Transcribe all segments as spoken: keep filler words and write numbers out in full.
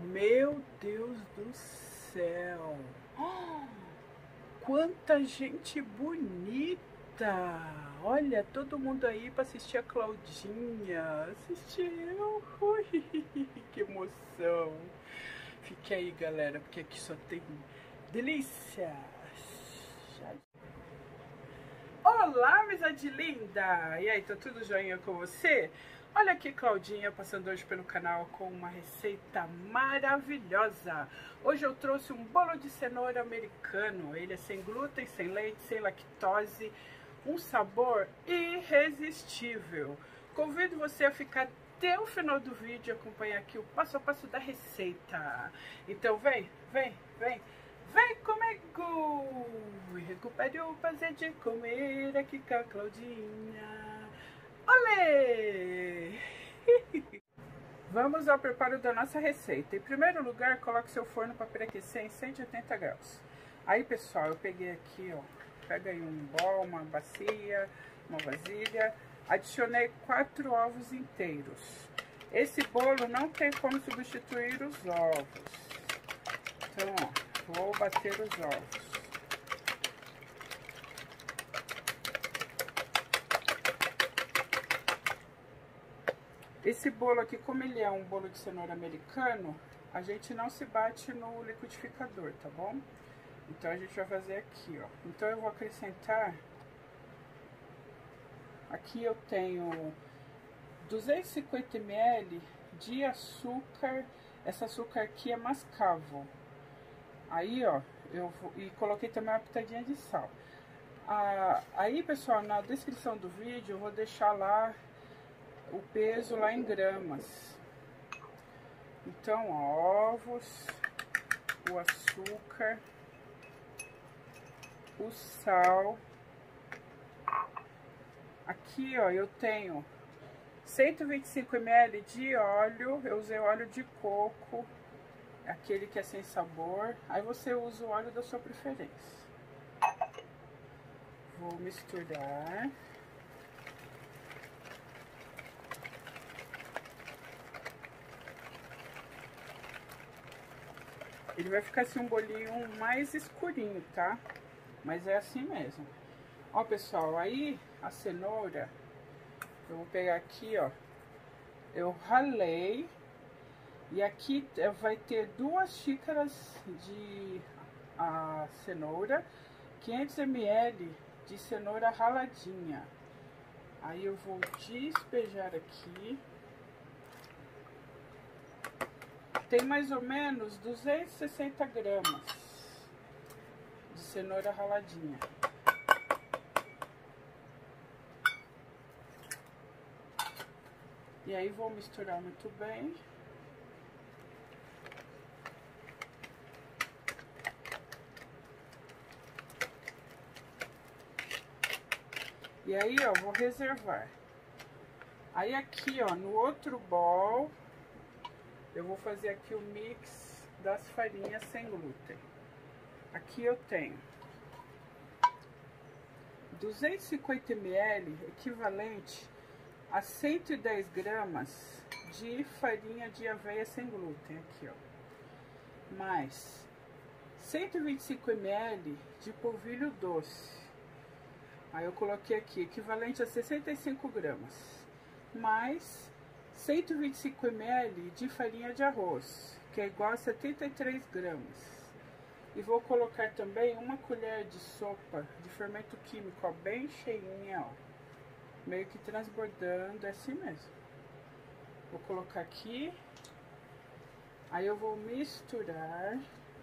Meu Deus do céu! Oh, quanta gente bonita! Olha, todo mundo aí para assistir a Claudinha. Assistir eu. Ui, que emoção! Fique aí, galera, porque aqui só tem delícia! Olá, amizade linda! E aí, tá tudo joinha com você? Olha aqui, Claudinha, passando hoje pelo canal com uma receita maravilhosa. Hoje eu trouxe um bolo de cenoura americano. Ele é sem glúten, sem leite, sem lactose, um sabor irresistível. Convido você a ficar até o final do vídeo e acompanhar aqui o passo a passo da receita. Então vem, vem, vem! Vem comigo e recupere o prazer de comer aqui com a Claudinha. Olê! Vamos ao preparo da nossa receita. Em primeiro lugar, coloque seu forno para pré-aquecer em cento e oitenta graus. Aí, pessoal, eu peguei aqui, ó, pega aí um bol, uma bacia, uma vasilha. Adicionei quatro ovos inteiros. Esse bolo não tem como substituir os ovos. Então, ó. Vou bater os ovos. Esse bolo aqui, como ele é um bolo de cenoura americano, a gente não se bate no liquidificador, tá bom? Então a gente vai fazer aqui, ó. Então eu vou acrescentar... Aqui eu tenho duzentos e cinquenta mililitros de açúcar. Esse açúcar aqui é mascavo. Aí, ó, eu vou, e coloquei também uma pitadinha de sal. Ah, aí, pessoal, na descrição do vídeo eu vou deixar lá o peso lá em gramas. Então, ó, ovos, o açúcar, o sal. Aqui, ó, eu tenho cento e vinte e cinco mililitros de óleo. Eu usei óleo de coco, aquele que é sem sabor. Aí você usa o óleo da sua preferência. Vou misturar. Ele vai ficar assim um bolinho mais escurinho, tá? Mas é assim mesmo. Ó, pessoal, aí a cenoura, eu vou pegar aqui, ó. Eu ralei. E aqui vai ter duas xícaras de a cenoura, quinhentos mililitros de cenoura raladinha. Aí eu vou despejar aqui. Tem mais ou menos duzentos e sessenta gramas de cenoura raladinha. E aí vou misturar muito bem. E aí, ó, vou reservar. Aí aqui, ó, no outro bol, eu vou fazer aqui o mix das farinhas sem glúten. Aqui eu tenho duzentos e cinquenta mililitros, equivalente a cento e dez gramas de farinha de aveia sem glúten, aqui, ó. Mais cento e vinte e cinco mililitros de polvilho doce. Aí eu coloquei aqui, equivalente a sessenta e cinco gramas, mais cento e vinte e cinco mililitros de farinha de arroz, que é igual a setenta e três gramas. E vou colocar também uma colher de sopa de fermento químico, ó, bem cheinha, ó, meio que transbordando, é assim mesmo. Vou colocar aqui, aí eu vou misturar.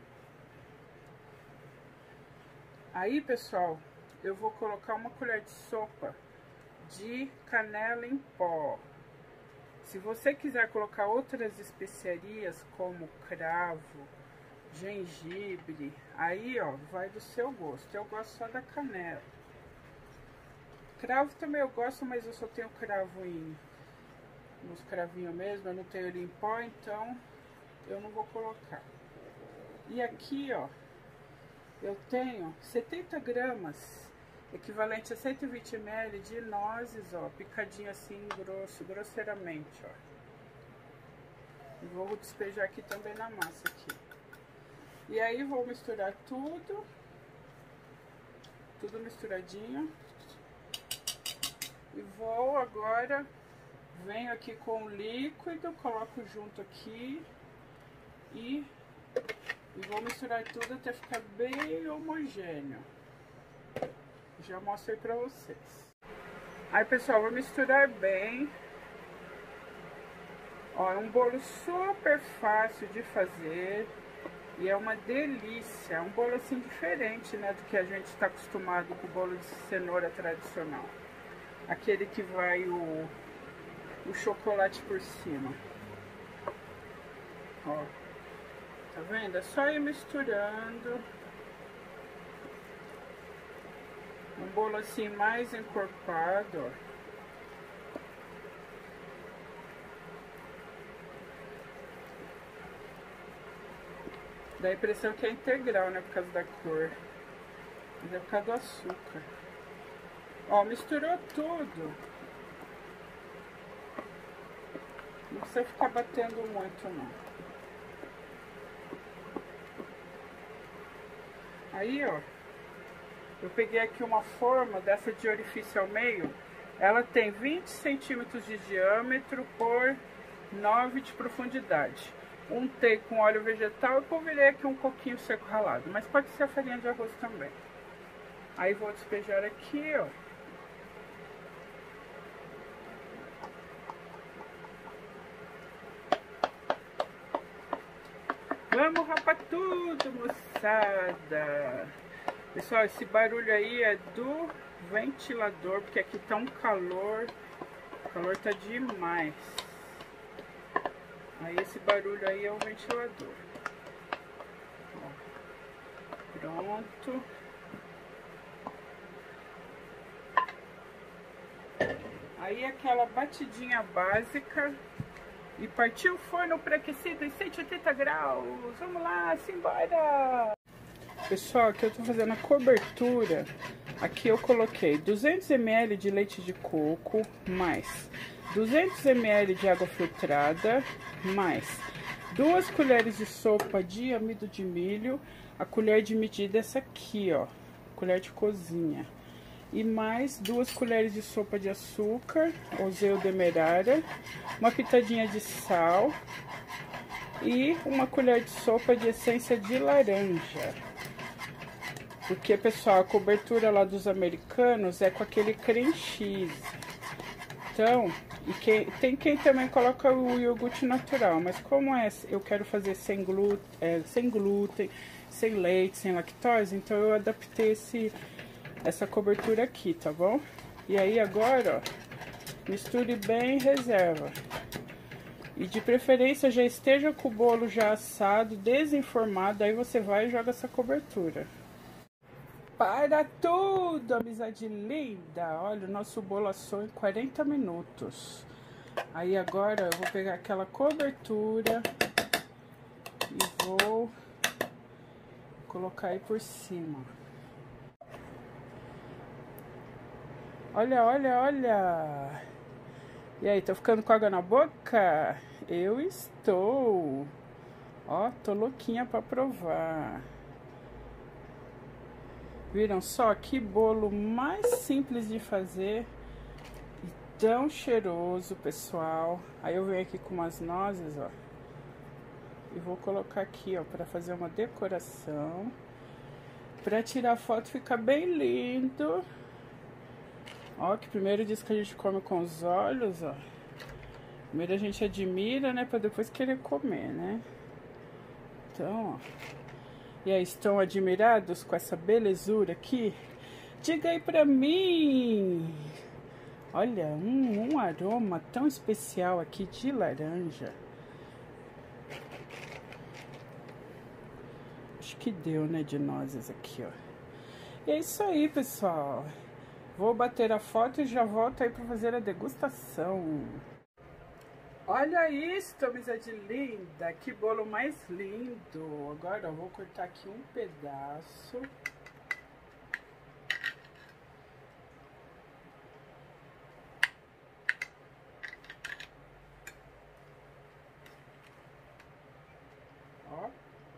Aí, pessoal, eu vou colocar uma colher de sopa de canela em pó. Se você quiser colocar outras especiarias como cravo, gengibre, aí, ó, vai do seu gosto. Eu gosto só da canela. Cravo também eu gosto, mas eu só tenho cravo em, nos cravinhos mesmo, eu não tenho ele em pó, então eu não vou colocar. E aqui, ó, eu tenho setenta gramas, equivalente a cento e vinte mililitros de nozes, ó, picadinho assim grosso, grosseiramente, ó. E vou despejar aqui também na massa aqui. E aí vou misturar tudo. Tudo misturadinho. E vou agora, venho aqui com o líquido, coloco junto aqui. E, e vou misturar tudo até ficar bem homogêneo. Já mostrei pra vocês. Aí, pessoal, vou misturar bem. Ó, é um bolo super fácil de fazer. E é uma delícia. É um bolo assim diferente, né, do que a gente está acostumado com o bolo de cenoura tradicional. Aquele que vai o, o chocolate por cima. Ó. Tá vendo? É só ir misturando. Um bolo assim mais encorpado, ó. Dá a impressão que é integral, né? Por causa da cor. Mas é por causa do açúcar. Ó, misturou tudo. Não precisa ficar batendo muito, não. Aí, ó, eu peguei aqui uma forma dessa de orifício ao meio. Ela tem vinte centímetros de diâmetro por nove de profundidade. Untei com óleo vegetal e polvilhei aqui um coquinho seco ralado. Mas pode ser a farinha de arroz também. Aí vou despejar aqui, ó. Vamos rapar tudo, moçada. Pessoal, esse barulho aí é do ventilador, porque aqui tá um calor. O calor tá demais. Aí esse barulho aí é o ventilador. Ó, pronto. Aí aquela batidinha básica. E partiu o forno pré-aquecido em cento e oitenta graus. Vamos lá, simbora! Pessoal, aqui eu tô fazendo a cobertura. Aqui eu coloquei duzentos mililitros de leite de coco, mais duzentos mililitros de água filtrada, mais duas colheres de sopa de amido de milho. A colher de medida é essa aqui, ó, colher de cozinha. E mais duas colheres de sopa de açúcar, ou demerara, uma pitadinha de sal e uma colher de sopa de essência de laranja. Porque, pessoal, a cobertura lá dos americanos é com aquele cream cheese. Então, e quem, tem quem também coloca o iogurte natural, mas como é, eu quero fazer sem glúten, é, sem glúten, sem leite, sem lactose, então eu adaptei esse... essa cobertura aqui, tá bom? E aí agora, ó, misture bem e reserva. E de preferência já esteja com o bolo já assado, desenformado, aí você vai e joga essa cobertura. Para tudo, amizade linda! Olha, o nosso bolo assou em quarenta minutos. Aí agora eu vou pegar aquela cobertura e vou colocar aí por cima. Olha, olha, olha! E aí, tô ficando com água na boca? Eu estou! Ó, tô louquinha pra provar. Viram só que bolo mais simples de fazer e tão cheiroso, pessoal. Aí eu venho aqui com umas nozes, ó. E vou colocar aqui, ó, pra fazer uma decoração. Pra tirar foto ficar bem lindo. Ó, que primeiro diz que a gente come com os olhos, ó. Primeiro a gente admira, né, pra depois querer comer, né? Então, ó. E aí, estão admirados com essa belezura aqui? Diga aí pra mim! Olha, um, um aroma tão especial aqui de laranja. Acho que deu, né, de nozes aqui, ó. E é isso aí, pessoal. Vou bater a foto e já volto aí pra fazer a degustação. Olha isso, amizade linda, que bolo mais lindo. Agora eu vou cortar aqui um pedaço.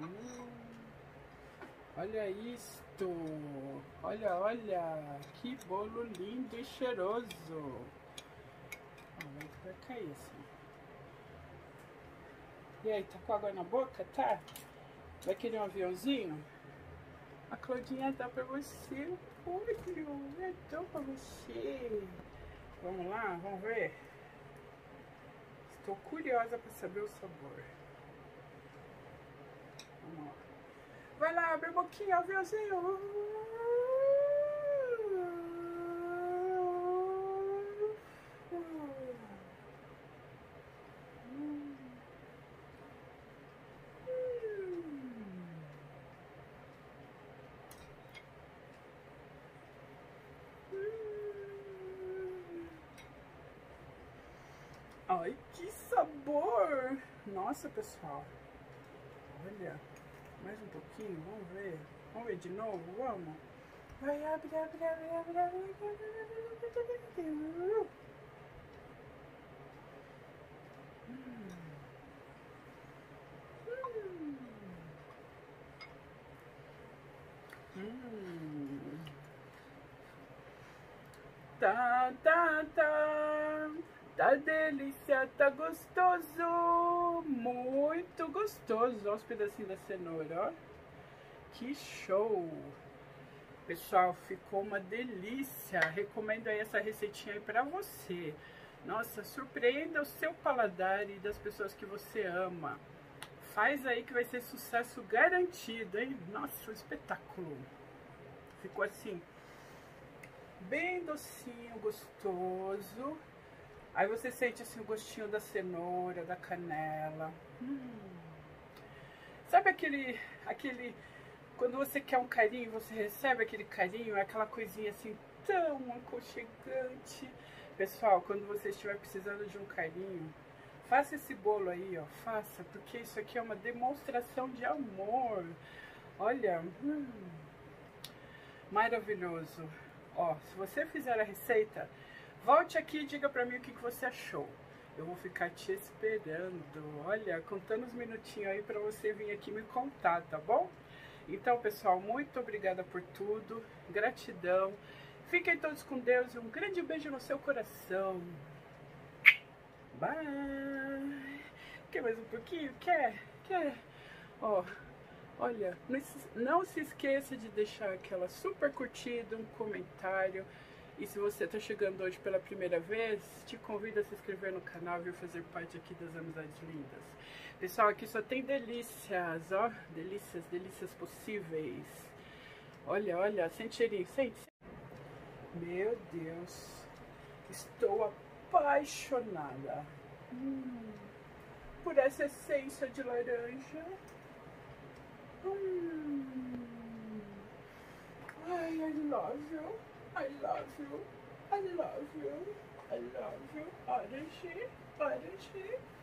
Hum, olha isto. Olha, olha. Que bolo lindo e cheiroso. Ó, vai cair assim. E aí, tá com água na boca, tá? Vai querer um aviãozinho? A Claudinha dá pra você. Olha, é tão pra você. Vamos lá, vamos ver. Estou curiosa para saber o sabor. Vamos lá. Vai lá, abre a boquinha, aviãozinho. Ai, que sabor! Nossa, pessoal. Olha, mais um pouquinho, vamos ver. Vamos ver de novo, vamos. Vai, abre, abre, abre, abre, abre, abre. Hum. Hum. Tá, tá, tá. Tá delícia, tá gostoso. Muito gostoso. Olha os pedacinhos da cenoura, ó. Que show. Pessoal, ficou uma delícia. Recomendo aí essa receitinha aí pra você. Nossa, surpreenda o seu paladar e das pessoas que você ama. Faz aí que vai ser sucesso garantido, hein? Nossa, um espetáculo. Ficou assim, bem docinho, gostoso. Aí você sente assim o gostinho da cenoura, da canela. Hum. Sabe aquele, aquele, quando você quer um carinho, você recebe aquele carinho, é aquela coisinha assim tão aconchegante. Pessoal, quando você estiver precisando de um carinho, faça esse bolo aí, ó, faça, porque isso aqui é uma demonstração de amor. Olha, hum, maravilhoso. Ó, se você fizer a receita, volte aqui e diga pra mim o que, que você achou. Eu vou ficar te esperando. Olha, contando uns minutinhos aí pra você vir aqui me contar, tá bom? Então, pessoal, muito obrigada por tudo. Gratidão. Fiquem todos com Deus e um grande beijo no seu coração. Bye! Quer mais um pouquinho? Quer? Quer? Ó, olha, não se esqueça de deixar aquela super curtida, um comentário. E se você está chegando hoje pela primeira vez, te convido a se inscrever no canal e vir fazer parte aqui das Amizades Lindas. Pessoal, aqui só tem delícias, ó. Delícias, delícias possíveis. Olha, olha, sente cheirinho, sente. Meu Deus, estou apaixonada hum, por essa essência de laranja. Hum. Ai, I love you. I love you, I love you, I love you, orange, orange.